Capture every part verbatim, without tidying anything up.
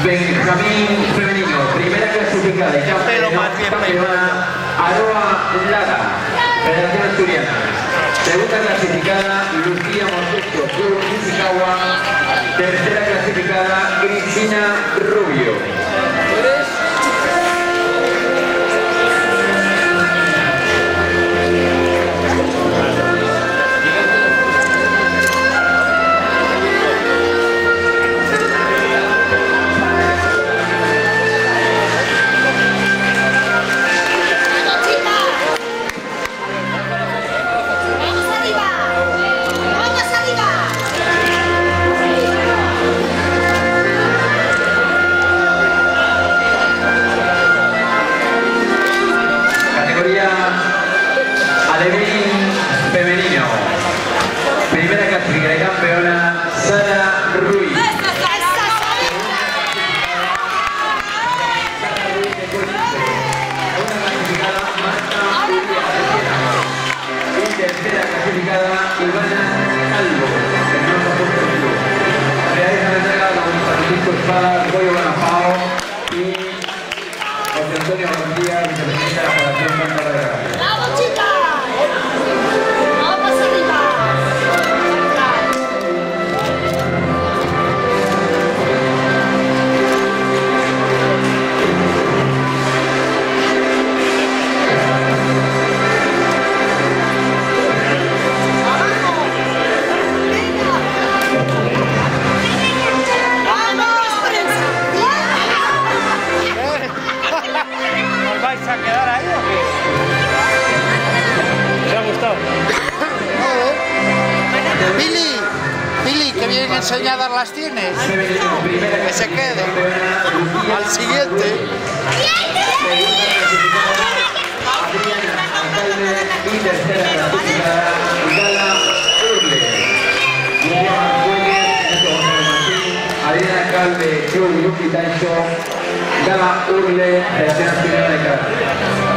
Benjamín femenino, primera clasificada y campeona, campeona Aroa Lara, Federación Asturiana. Segunda clasificada Lucía Montecho, Club Ishikawa. Tercera clasificada Cristina Rubio. Alevín femenino, primera clasificada y campeona Sara Ruiz. Y tercera clasificada Ivana Calvo. Realiza la entrega con Francisco Espada, Goyo Bonafao y José Antonio García, vicepresidente de la Federación Santa de Granada. ¿Vais a quedar ahí o qué? ¿Os ha gustado? Billy, Billy, que bien enseñadas las tienes. Que se quede. Al siguiente. Y tercera clasificada Gala Urle. Adriana Alcalde, Joey Luki Tancho, Gala Urle, Federación Asturiana de Karate.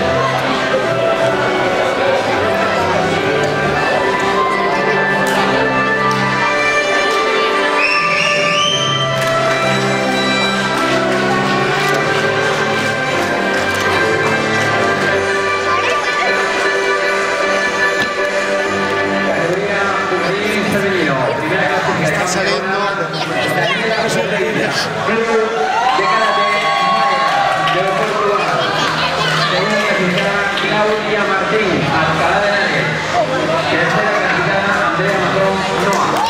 Está saliendo. Claudia Martín, Alcalá de Henares. Tercera clasificada Andrea Matón Noa.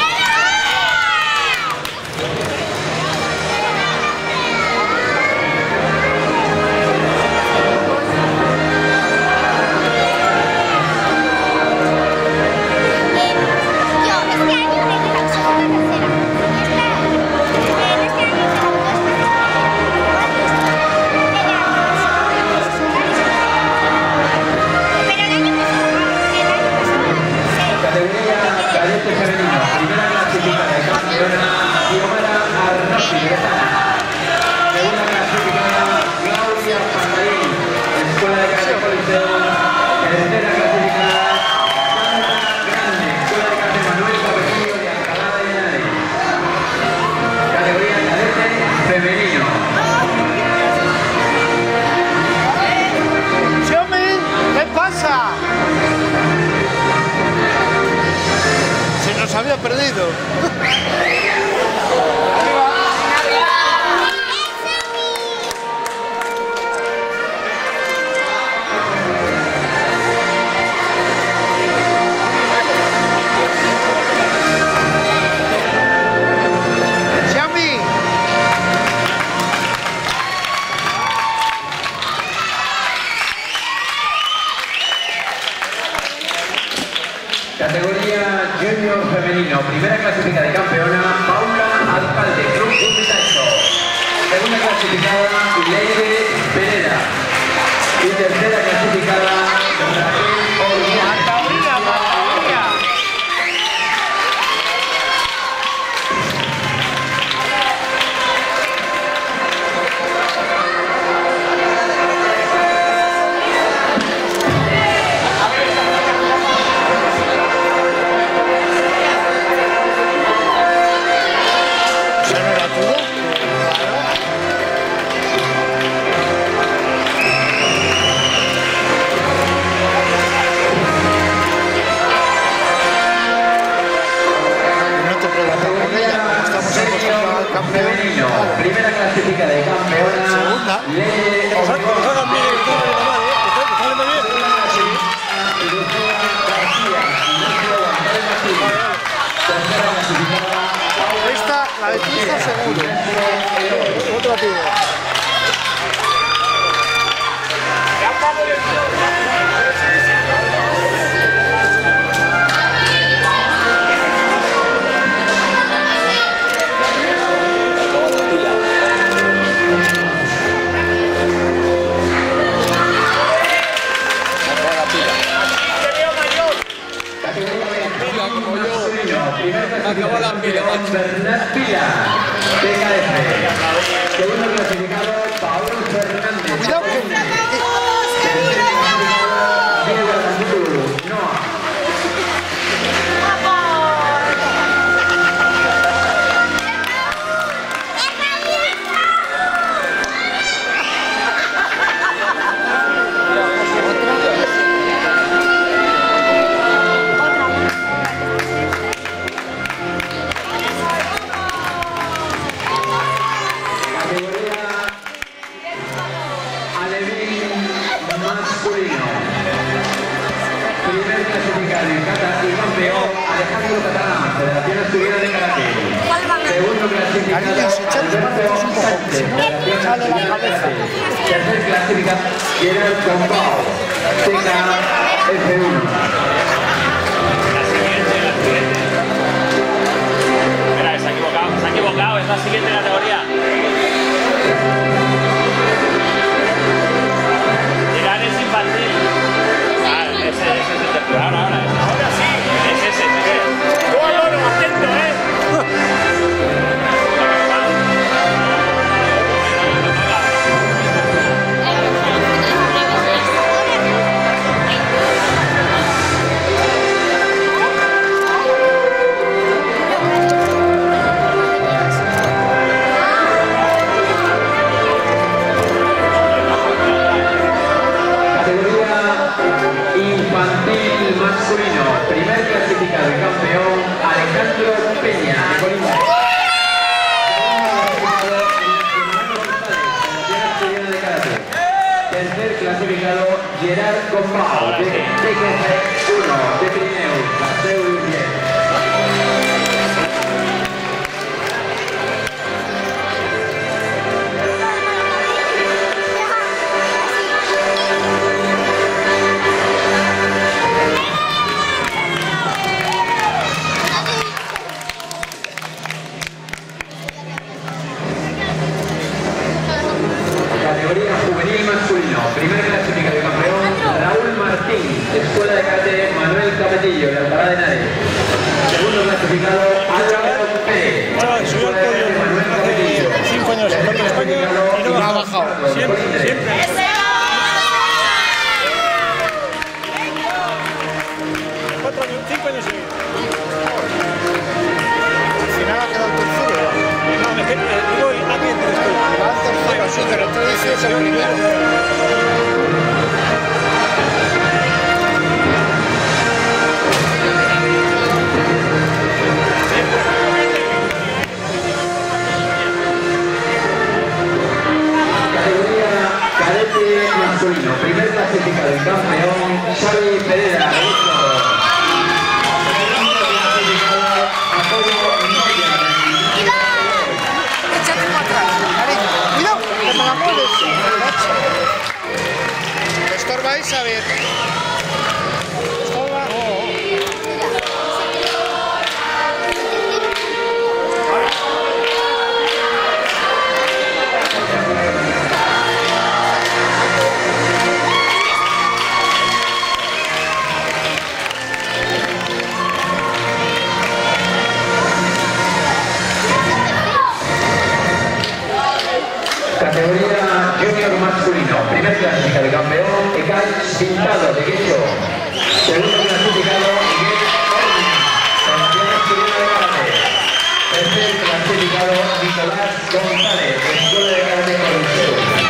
Había perdido. Xiaomi. Categoría Junior femenino, primera clasificada y campeona Paula Alcalde, Club Urbitancho. Segunda clasificada Leire Pereira. Y tercera clasificada Raquel Orellana. ¿Eso no era todo? Claro. campeón. Femenino, primera clasificada de campeona. Segunda. Le... Os hagan bien, que no salen mal, ¿eh? Que salen bien. Esta, la de Cristo seguro. Otra piedra. Acabó la pila, Fernández Pila, P K F. Segundo clasificado, Paolo Fernández. Cuidado que... Diego Aramburu, Noa. Cariños, echadle manos un poco, que si no, sale la cabeza. Tercer clasificado, Gerard Compao, T K F uno. Espera, que se ha equivocado, se ha equivocado, es la siguiente categoría. Gerard es infantil. Ah, ese, ese es el tercero. Ahora, ahora, ese. Ahora sí. Es ese, es ese. ¡Tú, Álvaro, atento, eh! Infantil masculino, primer clasificado y campeón, Alejandro Peña, de Colima. Tercer clasificado, Gerard Compao, de T K F uno, de Pirineus, Paseo diez. Categoría juvenil masculino, primer clasificado y campeón, Raúl Martín, Escuela de Karate Manuel Capetillo, de Alcalá de Henares. Segundo clasificado, Álvaro Pérez, Escuela de Karate Manuel Capetillo. Cinco años en España y no ha bajado. Siempre, siempre. Cuatro años, cinco años seguidos. Al final ha quedado tercero. No, es que digo aquí en el estudio. Va al tercero, sí, pero tú dices el primero. Categoría cadete masculino, primer clasificado y campeón, Xavi Pereira. Segundo clasificado, Apoyo Noya. Échate para atrás, cariño. Cuidado, que me la mueves. Estorbáis a ver. Estorba. Categoría junior masculino, primer clasificado y campeón, Ekal Pintado, de Quecho. Segundo clasificado, Miguel Orni, campeón masculino de karate. Tercer clasificado, Nicolás González, Escuela de Karate Coliseo.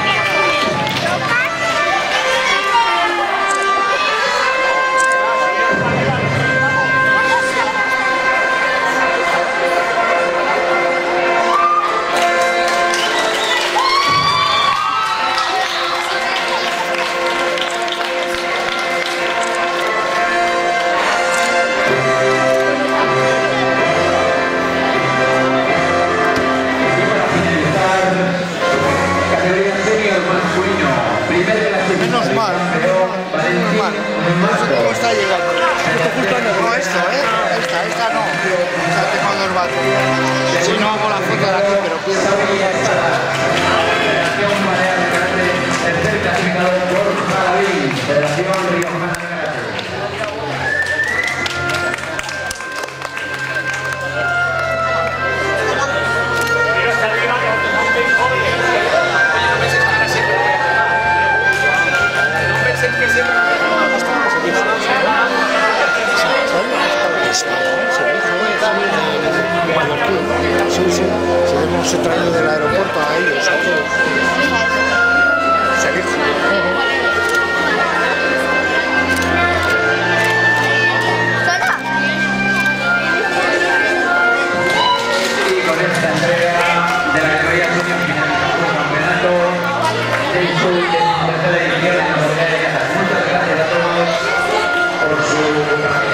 Si no hago la foto de aquí, pero pierdo. Federación Balear de Karate, tercer clasificado por Malaví, Federación Riojana de Karate. Sí, sí, se hemos traído del aeropuerto a ellos, a todos. Se dijo. Y con esta entrega de la categoría junior finalizamos el campeonato de su tercera edición en la modalidad de casa. Muchas gracias a todos por su